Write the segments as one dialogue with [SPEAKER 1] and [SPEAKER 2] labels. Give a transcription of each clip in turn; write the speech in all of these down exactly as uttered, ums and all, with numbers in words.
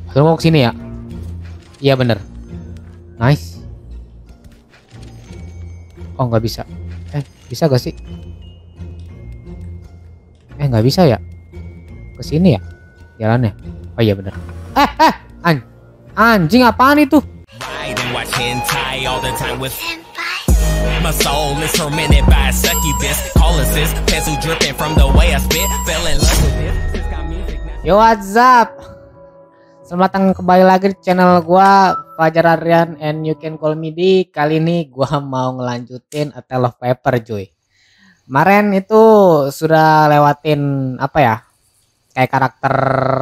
[SPEAKER 1] Lu mau kesini ya? Iya bener. Nice. Oh nggak bisa. Eh bisa gak sih? Eh nggak bisa ya? Kesini ya? Jalannya? Oh iya bener. Eh eh an anjing apaan itu?
[SPEAKER 2] My soul is tormented by a succubus. Calling sis, pencil dripping from the way I spit. Fell in love with this.
[SPEAKER 1] Yo what's up? Selamat datang kembali lagi di channel gua Fajar Aryan and you can call me D. Kali ini gua mau ngelanjutin A Tale of Paper cuy. Kemarin itu sudah lewatin apa ya? Kayak karakter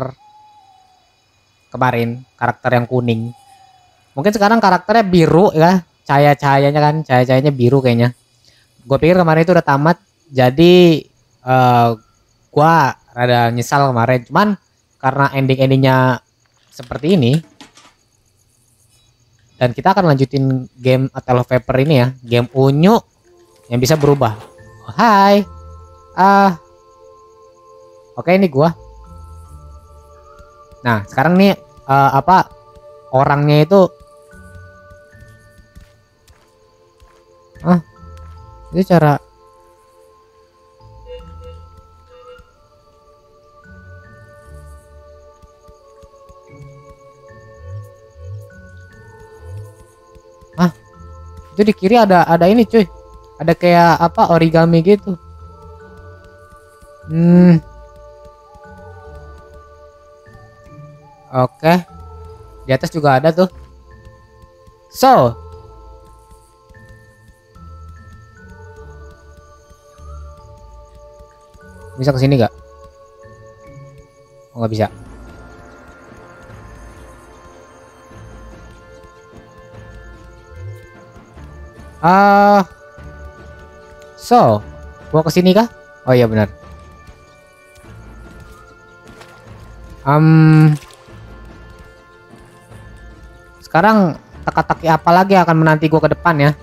[SPEAKER 1] kemarin, karakter yang kuning. Mungkin sekarang karakternya biru ya. Cahaya-cahayanya kan, cahaya-cahayanya biru kayaknya. Gue pikir kemarin itu udah tamat, jadi uh, gue rada nyesal kemarin. Cuman karena ending-endingnya seperti ini, dan kita akan lanjutin game A Tale of Paper ini ya, game unyu yang bisa berubah. Oh, hai, ah, uh, oke ini gue. Nah sekarang nih uh, apa orangnya itu. Ah, itu cara ah itu di kiri ada ada ini cuy, ada kayak apa origami gitu. Hmm, oke, di atas juga ada tuh. So bisa ke sini gak? Oh nggak bisa. Ah, uh, so gua ke sini kah? Oh iya benar. Um, sekarang teka-teki apa lagi akan menanti gua ke depan ya?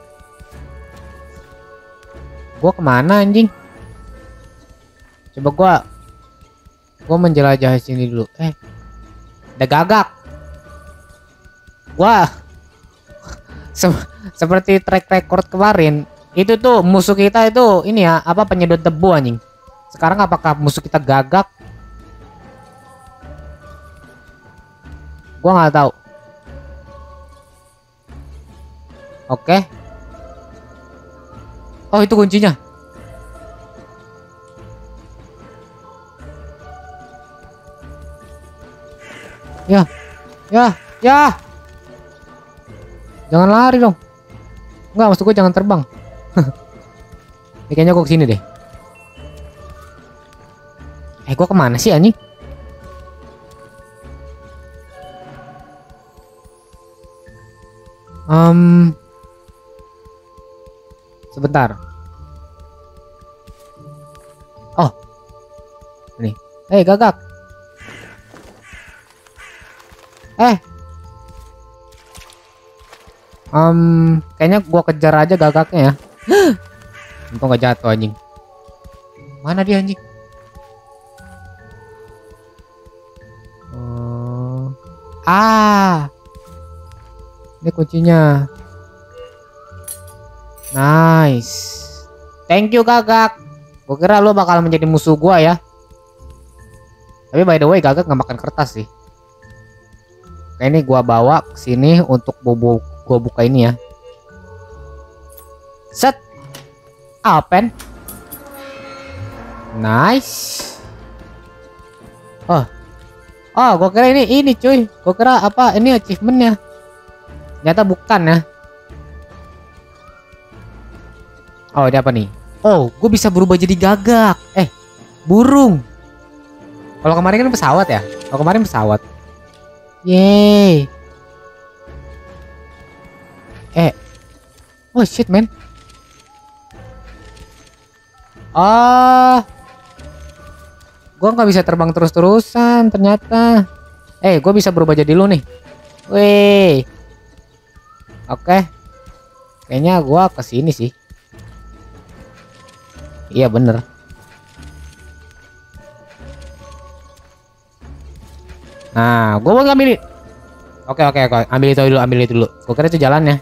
[SPEAKER 1] Gua kemana anjing? Coba gua gua menjelajah sini dulu. Eh, ada gagak. Gua se seperti track record kemarin, itu tuh musuh kita itu ini ya, apa penyedot debu anjing. Sekarang apakah musuh kita gagak? Gua nggak tahu. Oke. Oh, itu kuncinya. Ya, ya, ya. Jangan lari dong. Enggak, maksud gue jangan terbang. Ini kayaknya gue kesini deh. Eh, gue kemana sih anjing? Um, sebentar. Oh, ini. Hei, gagak. Eh, um, kayaknya gua kejar aja gagaknya ya. Untung gak jatuh anjing. Mana dia anjing? Oh. Ah, ini kuncinya. Nice. Thank you gagak. Gua kira lu bakal menjadi musuh gua ya. Tapi by the way gagak nggak makan kertas sih. Oke, ini gua bawa ke sini untuk bobo gua buka ini ya. Set. Open. Nice. Oh. Oh, gua kira ini ini cuy. Gua kira apa ini achievementnya. Ternyata bukan ya. Oh, ini apa nih? Oh, gue bisa berubah jadi gagak. Eh, burung. Kalau kemarin kan pesawat ya. Kalau kemarin pesawat. Yeay. Eh. Oh shit man. Oh. Gua nggak bisa terbang terus-terusan ternyata. Eh, gue bisa berubah jadi lu nih. Wih. Oke. Kayaknya gua ke sini sih. Iya bener. Nah, gue mau ngambil. Oke oke oke, ambil itu dulu, ambil itu dulu. Gue kira itu jalannya.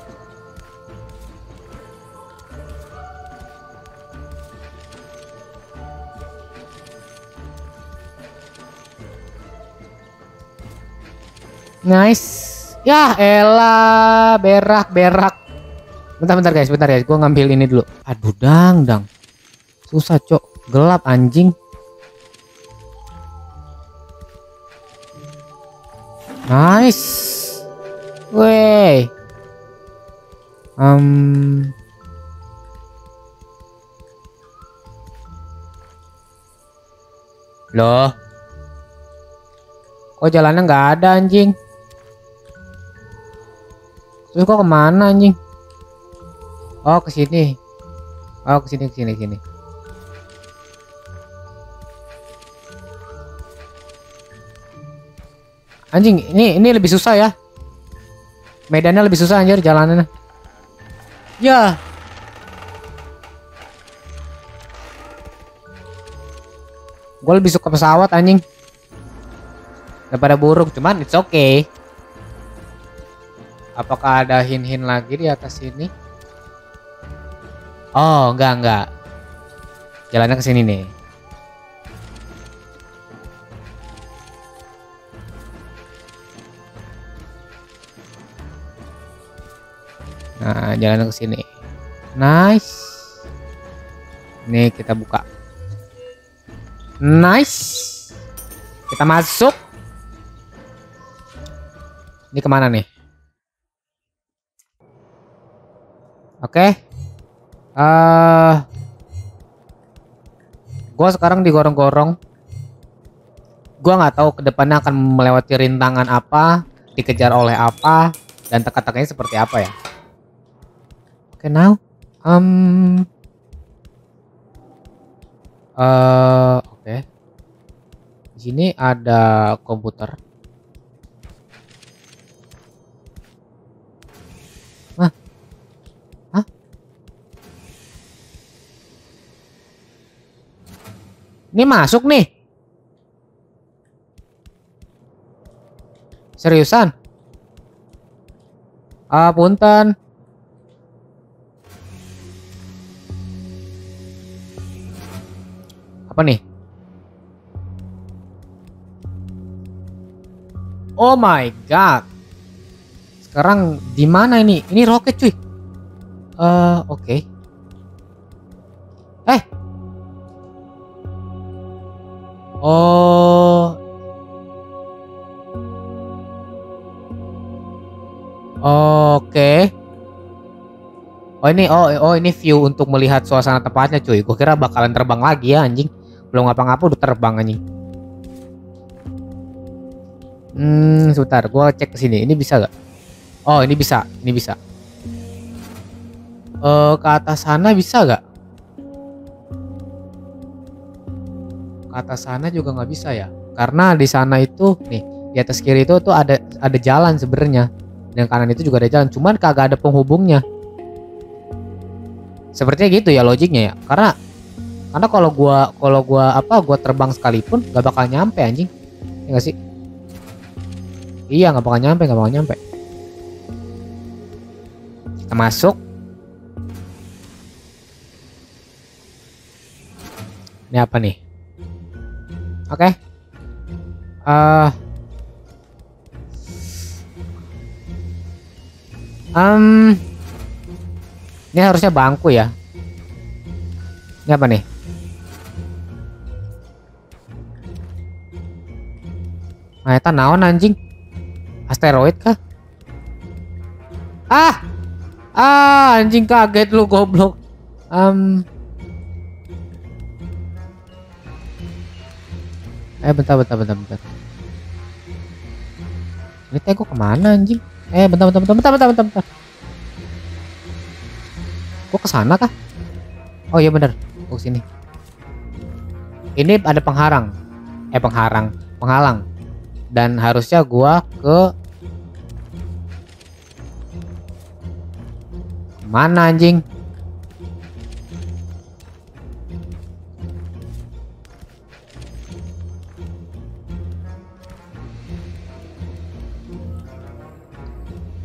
[SPEAKER 1] Nice. Ya elah, berak berak. Bentar bentar guys, bentar guys. Gue ngambil ini dulu. Aduh dang dang. Susah cok, gelap anjing. Nice. Wey. Um. Loh. Kok jalannya nggak ada anjing? Terus kok kemana anjing? Oh ke sini. Oh ke sini ke sini ke sini. Anjing, ini ini lebih susah ya. Medannya lebih susah anjir, jalanannya. Ya. Gue lebih suka pesawat anjing daripada burung, cuman it's okay. Apakah ada hin-hin lagi di atas sini? Oh, enggak enggak. Jalannya ke sini nih. Nah, jalan ke sini. Nice. Nih kita buka. Nice. Kita masuk. Ini kemana nih? Oke. Okay. Uh, gua sekarang digorong-gorong. Gua nggak tahu kedepannya akan melewati rintangan apa, dikejar oleh apa, dan teka-tekanya seperti apa ya. Oke, okay, now, um, uh, oke, okay. Di sini ada komputer. Hah? Hah? Ini masuk nih? Seriusan? Ah, punten. Apa nih? Oh my god. Sekarang di mana ini? Ini roket cuy. Eh, uh, oke. Okay. Eh. Oh. Oke. Okay. Oh ini oh oh ini view untuk melihat suasana tempatnya cuy. Gue kira bakalan terbang lagi ya anjing. Belum ngapa-ngapa udah terbang anjing. Hmm, sebentar, gue cek ke sini. Ini bisa gak? Oh, ini bisa, ini bisa. Eh, ke atas sana bisa gak? Ke atas sana juga nggak bisa ya? Karena di sana itu nih, di atas kiri itu tuh ada ada jalan sebenarnya. Dan kanan itu juga ada jalan, cuman kagak ada penghubungnya. Sepertinya gitu ya logiknya ya. Karena karena kalau gua kalau gua apa gua terbang sekalipun gak bakal nyampe anjing. Ya gak sih? Iya, nggak bakal nyampe, nggak bakal nyampe. Kita masuk. Ini apa nih? Oke. Okay. Uh, um, ini harusnya bangku ya. Ini apa nih? Nah, itu naon anjing? Asteroid kah? Ah, ah, anjing kaget lu goblok. Um, eh bentar, bentar, bentar, bentar. Ini teko kemana anjing? Eh bentar, bentar, bentar, bentar, bentar, bentar, bentar. Kok kesana kah? Oh iya bener, kok sini. Ini ada pengharang, eh pengharang, penghalang. Dan harusnya gua ke mana anjing?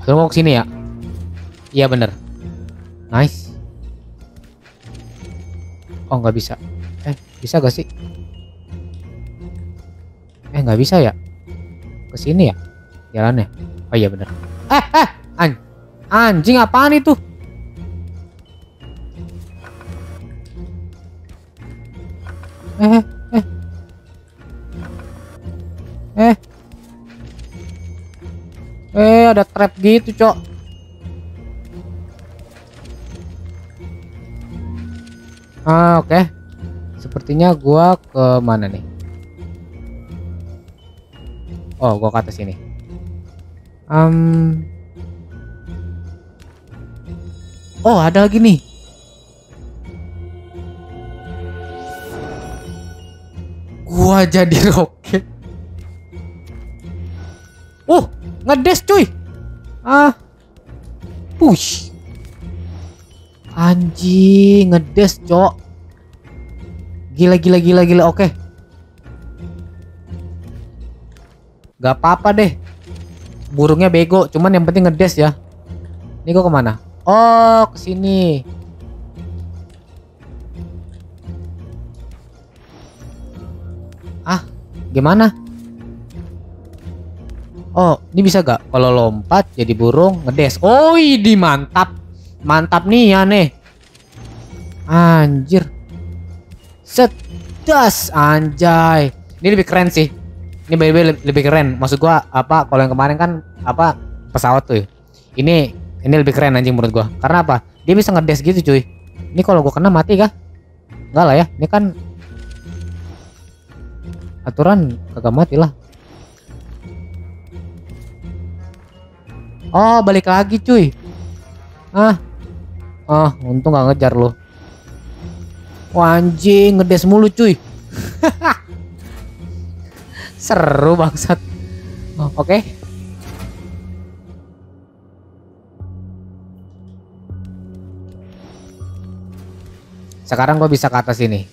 [SPEAKER 1] Suruh mau kesini ya? Iya bener. Nice. Oh nggak bisa. Eh bisa gak sih? Eh nggak bisa ya? Kesini ya? Jalannya? Oh iya bener. Eh eh an anjing apaan itu? Eh eh eh eh ada trap gitu cok. Ah oke okay. Sepertinya gua ke mana nih? Oh gua ke atas ini. Um... Oh ada lagi nih. Gua jadi roket. Oh ngedes cuy. Ah push. Anjing ngedes cok. Gila gila gila gila. Oke. Gak apa-apa deh. Burungnya bego. Cuman yang penting ngedes ya. Ini gua kemana? Oh kesini. Ah gimana? Oh ini bisa gak? Kalau lompat jadi burung ngedes. Oh ini mantap. Mantap nih ya nih. Anjir. Sedas anjay. Ini lebih keren sih. Ini lebih lebih keren. Maksud gua apa? Kalau yang kemarin kan apa pesawat tuh. Ini ini lebih keren anjing menurut gua. Karena apa? Dia bisa ngedes gitu cuy. Ini kalau gua kena mati kah? Enggak lah ya. Ini kan aturan kagak mati lah. Oh balik lagi cuy. Ah. Ah untung gak ngejar lo. Wah anjing ngedes mulu cuy. Seru bangsat. Oh, oke okay. Sekarang gue bisa ke atas ini.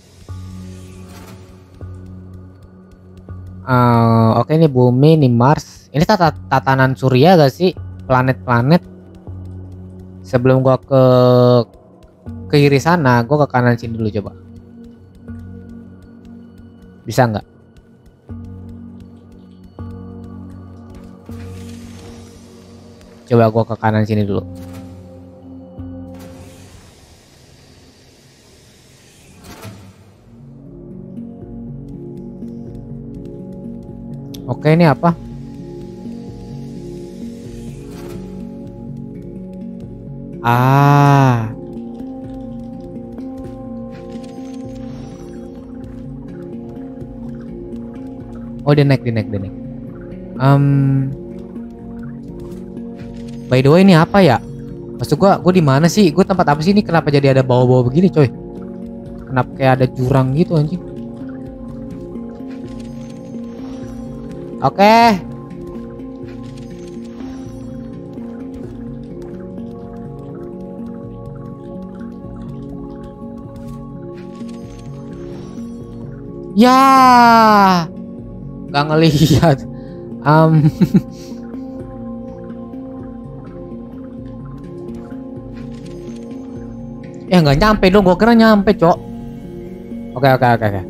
[SPEAKER 1] Uh, Oke okay, ini bumi, ini Mars. Ini tata tatanan surya gak sih? Planet-planet. Sebelum gua ke ke kiri sana, gua ke kanan sini dulu coba. Bisa nggak? Coba gua ke kanan sini dulu. Oke ini apa? Ah. Oh dia naik, dia naik, dia naik. Um, by the way ini apa ya? Maksud gua, gua di mana sih? Gua tempat apa sih ini? Kenapa jadi ada bawah-bawah begini, coy? Kenapa kayak ada jurang gitu anjing? Oke. Okay. Ya, gak ngelihat. Um, ya nggak nyampe dong. Gua kira nyampe, cok. Oke, oke, oke, oke.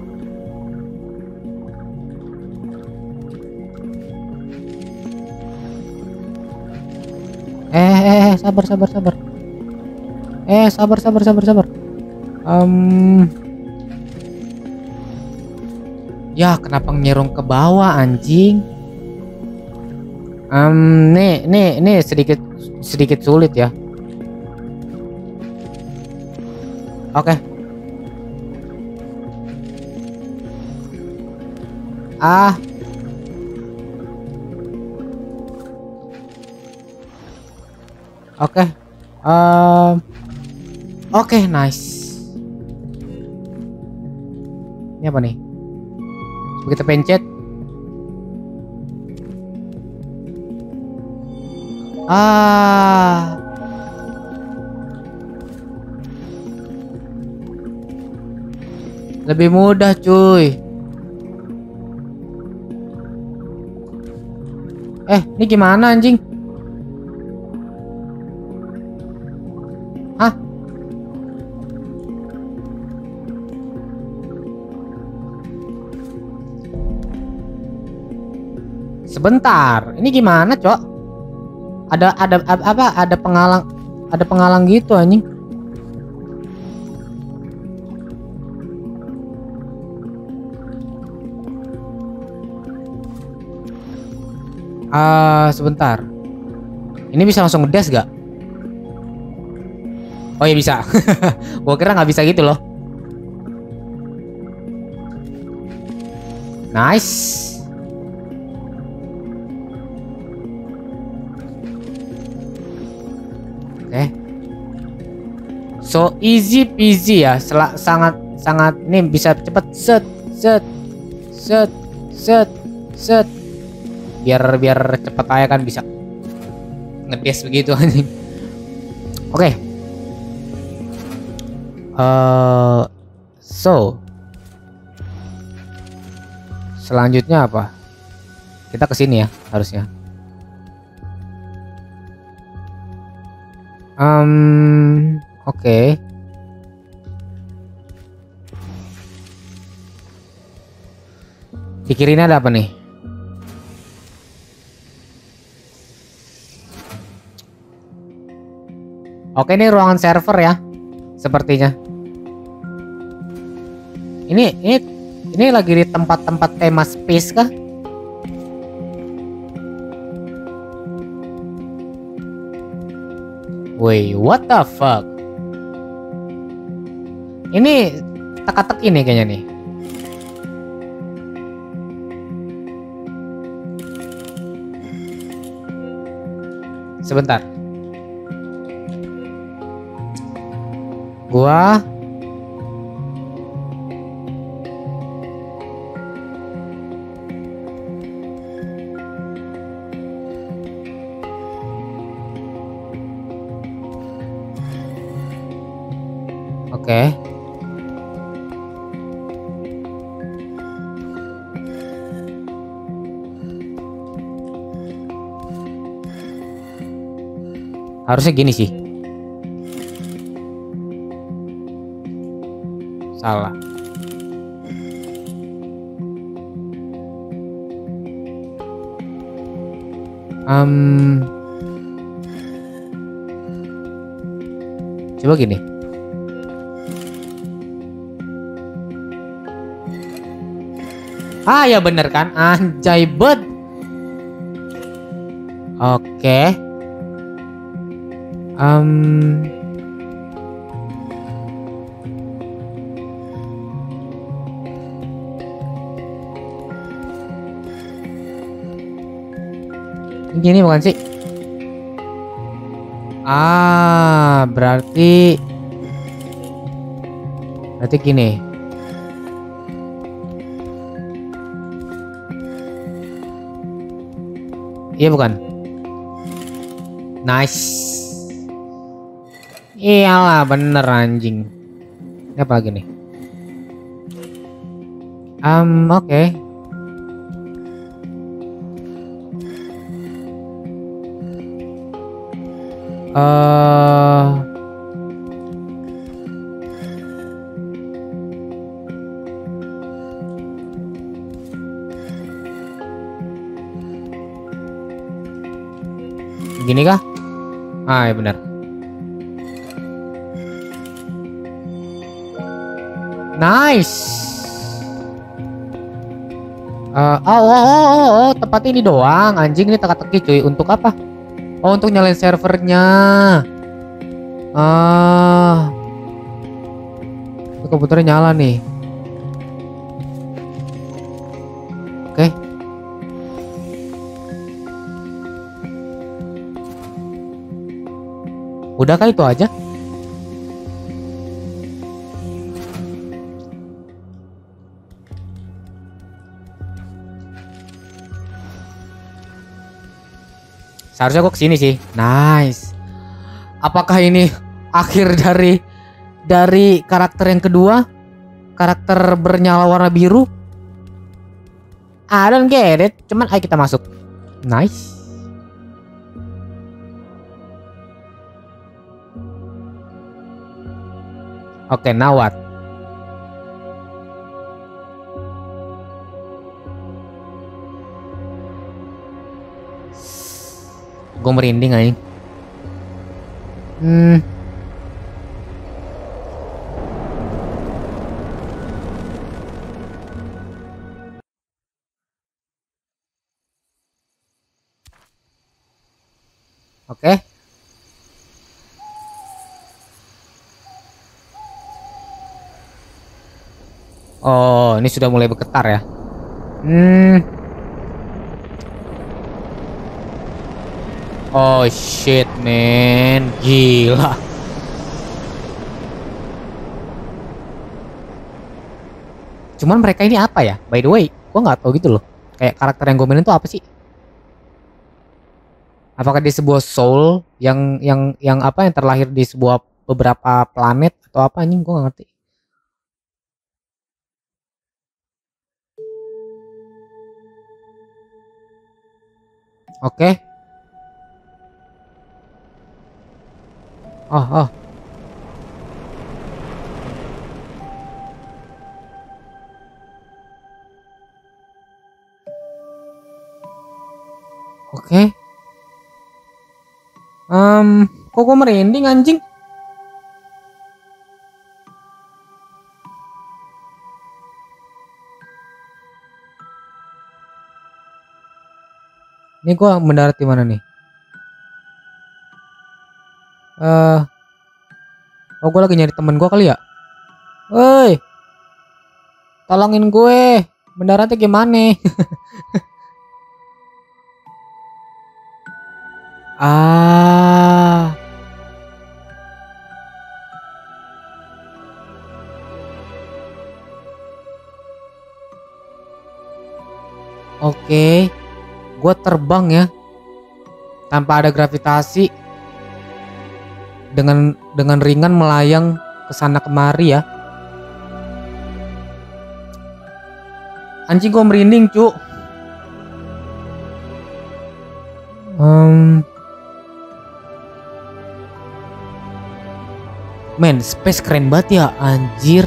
[SPEAKER 1] Eh, eh, eh, sabar, sabar, sabar. Eh, sabar, sabar, sabar, sabar. Um, ya, kenapa nyerong ke bawah, anjing? Um, nih, nih, nih sedikit, sedikit sulit ya. Oke. Ah. Oke. Okay. Um, Oke, okay, nice. Ini apa nih? Begitu pencet. Ah. Lebih mudah, cuy. Eh, ini gimana anjing? Sebentar, ini gimana, Cok? Ada ada apa? Ada penghalang, ada penghalang gitu anjing. Ah, uh, sebentar. Ini bisa langsung ngedes gak? Oh ya bisa. Gua kira nggak bisa gitu loh. Nice. Oke. Okay. So easy peasy ya. Sel sangat sangat ini bisa cepet set set set set set. Biar biar cepet aja kan bisa ngedes begitu anjing. Oke. Okay. Uh, so selanjutnya apa? Kita kesini ya harusnya. Um, oke. Okay. Di kiri ini ada apa nih? Oke, ini ruangan server ya, sepertinya. Ini ini ini lagi di tempat-tempat tema space kah? Wait, what the fuck? Ini teka-teki nih kayaknya nih. Sebentar. Gua Oke. Okay. Harusnya gini sih. Salah. Um, coba gini. Ah ya bener kan, anjay bet. Oke. Okay. Um, Gini bukan sih? Ah, berarti berarti gini. Iya bukan? Nice. Iyalah bener anjing. Ini apa lagi nih? Um, oke. Okay. Uh, gini kah? Ah ya benar. Nice. Uh, oh, oh, oh, oh, oh, tempat ini doang. Anjing, ini teka-teki cuy. Untuk apa? Oh, untuk nyalain servernya. Ah, komputernya nyala nih. Oke. Okay. Udahkah itu aja? Seharusnya gue kesini sih. Nice. Apakah ini akhir dari dari karakter yang kedua? Karakter bernyala warna biru? I don't get it. Cuman ayo kita masuk. Nice. Oke, okay, now what? Gue merinding aja. Hmm. Oke. Okay. Oh, ini sudah mulai bergetar ya. Hmm. Oh shit man, gila. Cuman mereka ini apa ya? By the way, gua nggak tahu gitu loh. Kayak karakter yang gue mainin tuh apa sih? Apakah di sebuah soul yang yang yang apa yang terlahir di sebuah beberapa planet atau apa anjing gue nggak ngerti. Oke. Okay. Oh, oh. Oke. Okay. Um, kok gue merinding anjing? Ini gue mendarat di mana nih? Eh, uh, oh gue lagi nyari temen gue kali ya? Woi, tolongin gue. Mendaratnya gimana? Ah. Oke. Okay. Gue terbang ya. Tanpa ada gravitasi. Dengan dengan ringan melayang ke sana kemari ya. Anjing gue merinding, cu. Um, Men, space keren banget ya, anjir.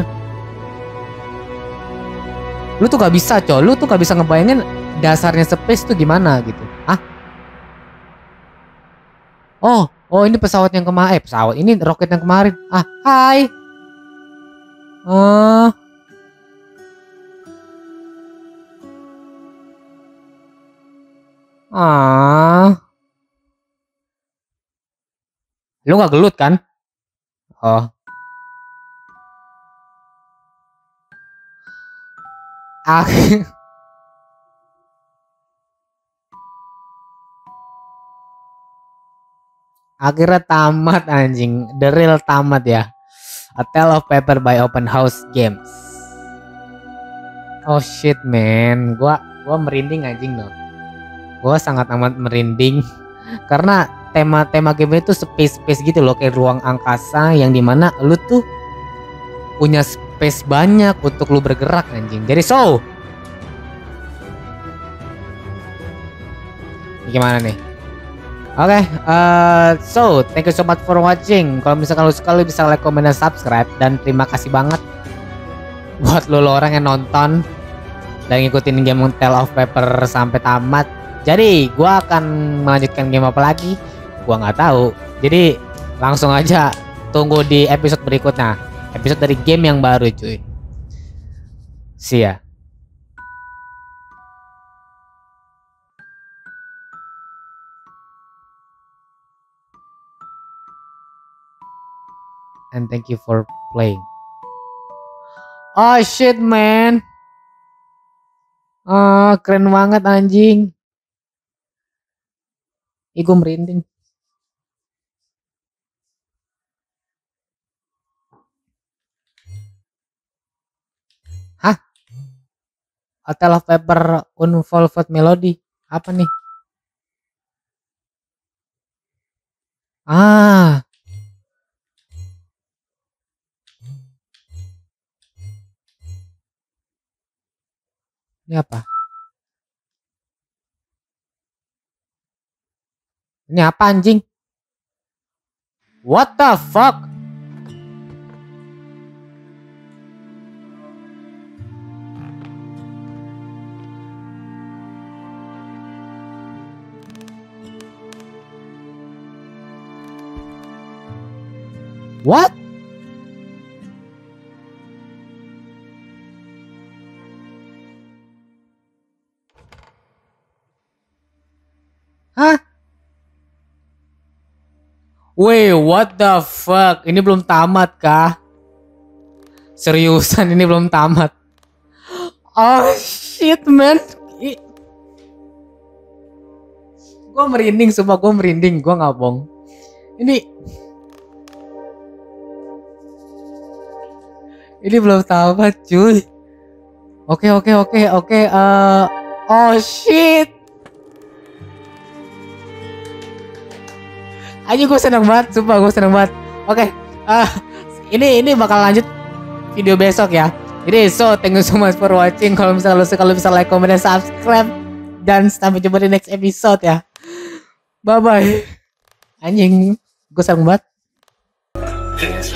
[SPEAKER 1] Lu tuh gak bisa, coy. Lu tuh gak bisa ngebayangin dasarnya space tuh gimana gitu. Ah? Oh, oh ini pesawat yang kemarin. Eh, pesawat. Ini roket yang kemarin. Ah, hai. Oh. Ah. Lu gak gelut kan? Oh. Ah. Akhirnya tamat anjing. The real tamat ya. A Tale of Paper by Open House Games. Oh shit man. Gua gua merinding anjing no. Gua sangat amat merinding karena tema-tema game itu space-space gitu loh, kayak ruang angkasa yang dimana lu tuh punya space banyak untuk lu bergerak anjing. Jadi so gimana nih? Oke, okay, uh, so thank you so much for watching. Kalau misalkan lu suka, lu bisa like, comment, dan subscribe. Dan terima kasih banget buat lu, lu orang yang nonton dan ngikutin game Tale of Paper sampai tamat. Jadi gua akan melanjutkan game apa lagi? Gua nggak tahu. Jadi langsung aja tunggu di episode berikutnya. Episode dari game yang baru, cuy. See ya. And thank you for playing. Oh shit man. Ah, keren banget anjing. Ih, gue merinding. Hah? A Tale of Paper Unfolded Melody. Apa nih? Ah. Ini apa? Ini apa anjing? What the fuck? What? Hah? Wait, what the fuck? Ini belum tamat kah? Seriusan ini belum tamat. Oh shit man. I... Gue merinding, sumpah gue merinding, gue nggak bohong. Ini Ini belum tamat cuy. Oke oke oke oke. Uh, oh shit. Aja gue seneng banget, sumpah gue seneng banget. Oke, okay, uh, ini ini bakal lanjut video besok ya. Jadi so thank you so much for watching. Kalau misalnya lo suka, lo bisa like, comment, dan subscribe. Dan sampai jumpa di next episode ya. Bye bye. Anjing, gue seneng banget.